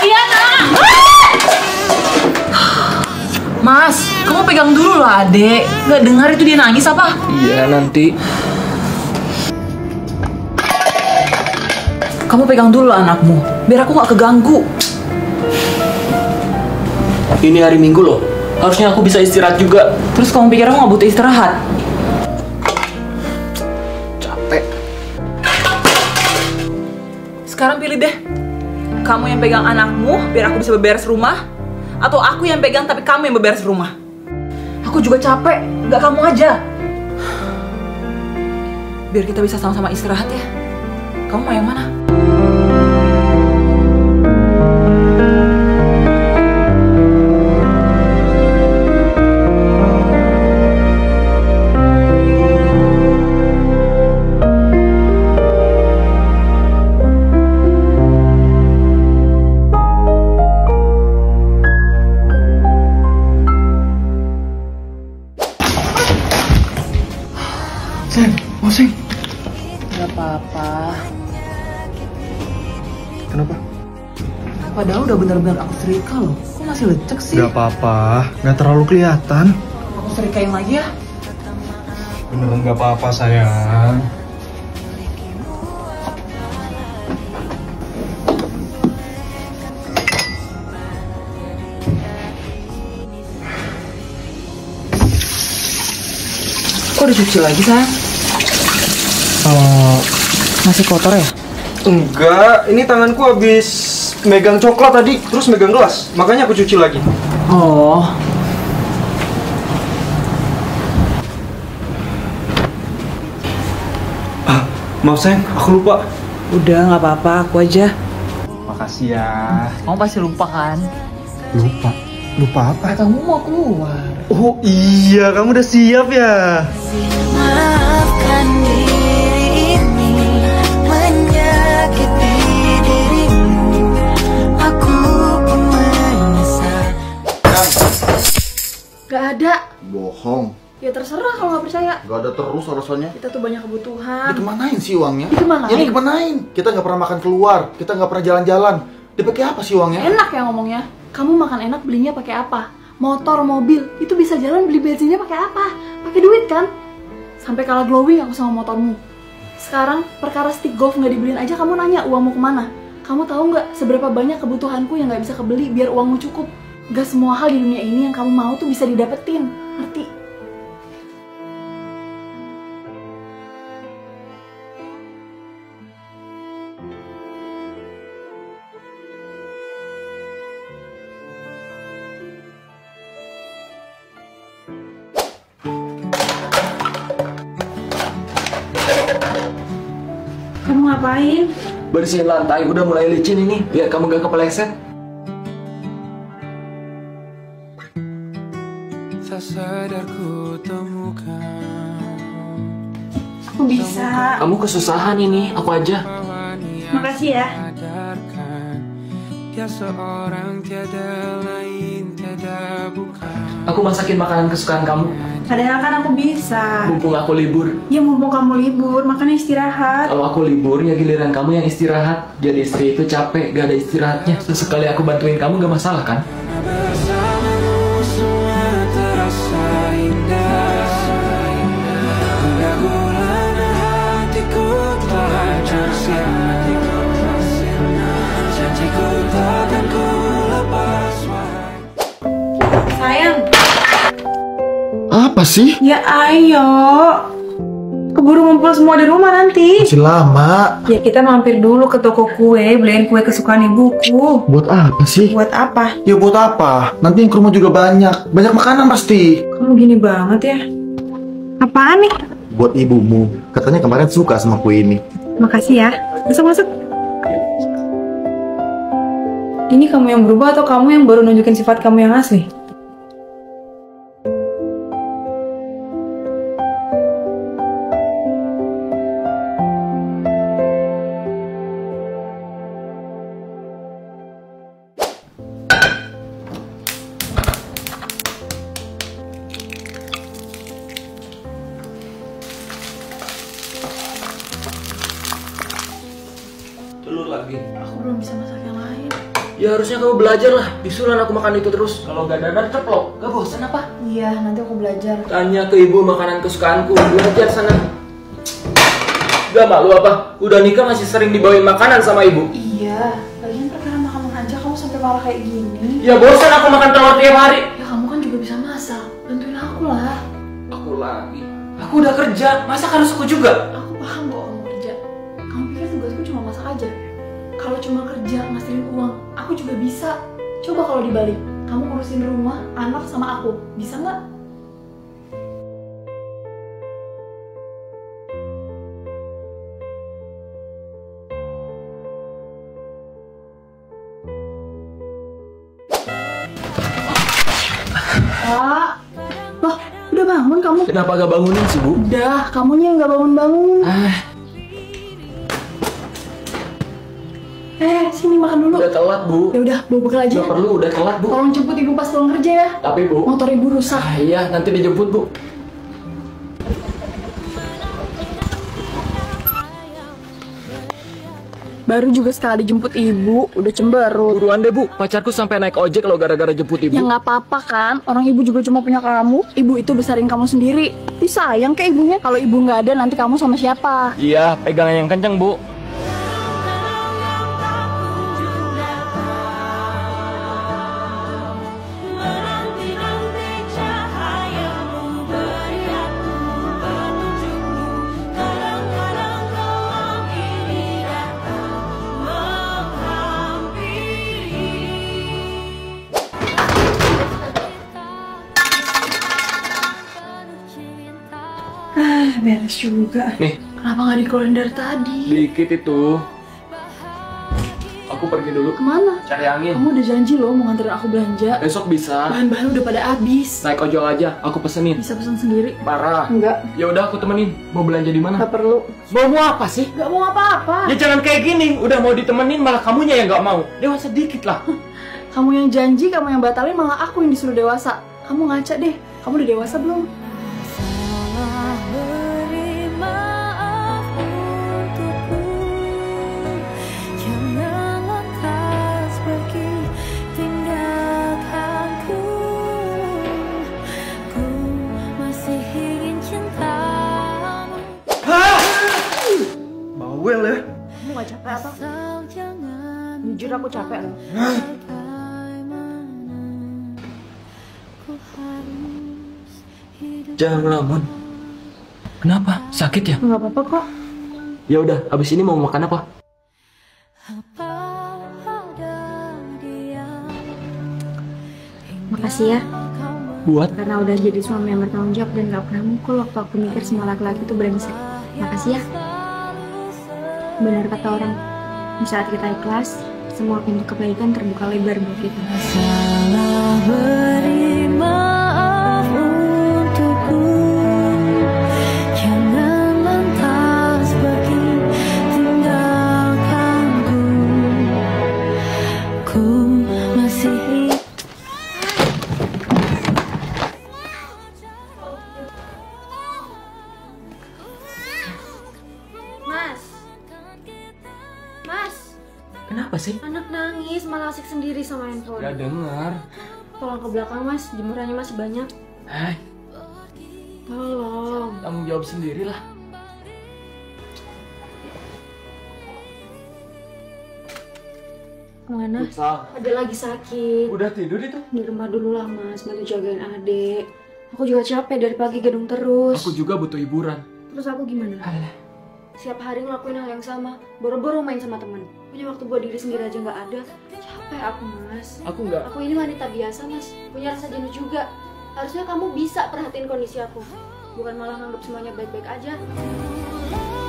Iya, Nak. Mas, kamu pegang dulu lah, Adek. Gak dengar itu dia nangis apa? Iya, nanti. Kamu pegang dulu lah anakmu, biar aku gak keganggu. Ini hari Minggu loh. Harusnya aku bisa istirahat juga. Terus kamu pikir aku gak butuh istirahat? Capek. Sekarang pilih deh. Kamu yang pegang anakmu, biar aku bisa beberes rumah. Atau aku yang pegang tapi kamu yang beberes rumah. Aku juga capek, gak kamu aja. Biar kita bisa sama-sama istirahat ya. Kamu mau yang mana? Seng, mau Seng. Gak apa-apa. Kenapa? Padahal udah bener-bener aku setrika loh. Kok masih lecek sih? Gak apa-apa, gak terlalu kelihatan. Aku setrikain lagi ya. Beneran gak apa-apa sayang. Kok dicuci lagi, sayang? Masih kotor ya? Enggak, ini tanganku habis megang coklat tadi, terus megang gelas. Makanya aku cuci lagi. Oh. Maaf sayang, aku lupa. Udah, nggak apa-apa, aku aja. Makasih ya. Kamu pasti lupa kan? Lupa? Lupa apa? Kamu mau keluar. Oh iya, kamu udah siap ya? Maafkan diri ini menyakiti dirimu. Aku pun menyesal. Gak ada. Bohong. Ya terserah kalau nggak percaya. Gak ada terus alasannya. Kita tuh banyak kebutuhan. Dikemanain sih uangnya? Dikemanain? Ya dikemanain? Kita nggak pernah makan keluar. Kita nggak pernah jalan-jalan. Dipakai apa sih uangnya? Enak ya ngomongnya. Kamu makan enak belinya pakai apa? Motor, mobil, itu bisa jalan beli bensinnya pakai apa? Pakai duit kan? Sampai kalah glowing aku sama motormu. Sekarang perkara stick golf nggak dibeliin aja kamu nanya uangmu kemana? Kamu tahu nggak seberapa banyak kebutuhanku yang nggak bisa kebeli biar uangmu cukup? Gak semua hal di dunia ini yang kamu mau tuh bisa didapetin, ngerti? Kamu ngapain? Bersihin lantai, udah mulai licin ini. Biar kamu gak kepeleset. Aku bisa. Kamu kesusahan ini, aku aja. Makasih ya. Aku masakin makanan kesukaan kamu. Padahal kan aku bisa. Mumpung aku libur. Ya mumpung kamu libur, makanya istirahat. Kalau aku libur, ya giliran kamu yang istirahat. Jadi istri itu capek, gak ada istirahatnya. Sesekali aku bantuin kamu gak masalah kan? Sayang. Apa sih? Ya ayo. Keburu ngumpul semua di rumah nanti. Masih lama. Ya kita mampir dulu ke toko kue, beliin kue kesukaan ibuku. Buat apa sih? Buat apa? Ya buat apa? Nanti yang ke rumah juga banyak. Banyak makanan pasti. Kamu gini banget ya. Apaan nih? Buat ibumu. Katanya kemarin suka sama kue ini. Makasih ya. Masuk. Ini kamu yang berubah atau kamu yang baru nunjukin sifat kamu yang asli? Telur lagi. Aku belum bisa masak yang lain. Ya Ya harusnya kamu belajar lah. Bisulan aku makan itu terus. Kalau gak dadar ceplok. Gak bosan apa? Iya, nanti aku belajar. Tanya ke ibu makanan kesukaanku. Belajar sana. Gak malu apa? Udah nikah masih sering dibawain makanan sama ibu. Iya, lagian perkara makan aja kamu sampai marah kayak gini. Ya bosan aku makan telur tiap hari. Ya kamu kan juga bisa masak, bantuin aku lah. Aku lagi. Aku udah kerja. Masa harus aku juga? Aku paham kok kamu kerja. Kamu pikir tugasku cuma masak aja? Kalau cuma kerja ngasilin uang, aku juga bisa. Coba kalau dibalik, kamu ngurusin rumah, anak sama aku, bisa nggak? Pak, loh, udah bangun kamu? Kenapa gak bangunin sih, Bu? Udah, kamunya yang nggak bangun-bangun. Sini makan dulu. Udah telat, Bu. Ya udah, bawa bekal aja. Gak perlu, udah telat, Bu. Tolong jemput ibu pas pulang kerja ya. Tapi, Bu. Motor ibu rusak. Iya, nanti dijemput, Bu. Baru juga sekali dijemput ibu, udah cemberut. Buruan deh, Bu. Pacarku sampai naik ojek kalau gara-gara jemput ibu. Ya nggak apa-apa kan, orang ibu juga cuma punya kamu. Ibu itu besarin kamu sendiri. Disayang ke ibunya. Kalau ibu nggak ada, nanti kamu sama siapa? Iya, pegangan yang kenceng, Bu. Beres juga. Nih, Kenapa nggak dikeluarin dari tadi? dikit itu. Aku pergi dulu. Kemana? Cari angin. Kamu udah janji loh mau nganterin aku belanja. Besok bisa. Bahan-bahan udah pada habis. Naik ojol aja, aku pesenin. Bisa pesan sendiri? Parah. Enggak. Ya udah aku temenin. Mau belanja di mana? Nggak perlu. Mau apa sih? Nggak mau apa-apa. Ya jangan kayak gini. Udah mau ditemenin malah kamunya yang nggak mau. Dewasa dikit lah. Kamu yang janji, kamu yang batalin, malah aku yang disuruh dewasa. Kamu ngaca deh. Kamu udah dewasa belum? Salah beri maaf untukku. Jangan lantas pergi tinggalkanku. Ku masih ingin cintamu. Bawel ya. Kamu nggak capek apa? Asal jangan Jujur aku capek loh. bagaimana ku harus hidup. Jangan ngelamun. Kenapa? Sakit ya? Nggak apa-apa kok. Ya udah, abis ini mau makan apa? Apa ada dia Makasih ya. Buat? Karena udah jadi suami yang bertanggung jawab dan gak pernah mukul waktu aku mikir semua laki-laki itu brengsek. Makasih ya. Benar kata orang, di saat kita ikhlas, semua pintu kebaikan terbuka lebar buat kita. salah beri maaf untukku. Jangan lantas pergi tinggalkanku. Ku masih Mas, Kenapa sih? anak nangis malah asik sendiri sama handphone. Gak dengar. Tolong ke belakang mas, jemurannya masih banyak. Hai, Tolong. tanggung jawab sendiri lah. Mana? Sal, Ada lagi sakit. udah tidur itu? Di rumah dulu lah mas, bantu jagain adek. Aku juga capek dari pagi gedung terus. Aku juga butuh hiburan. Terus aku gimana? Alah. Siap hari ngelakuin hal yang sama, boro-boro main sama temen. Punya waktu buat diri sendiri aja nggak ada. Capek aku mas. Aku nggak. Aku ini wanita biasa mas, punya rasa jenuh juga. Harusnya kamu bisa perhatiin kondisi aku, bukan malah nganggap semuanya baik-baik aja.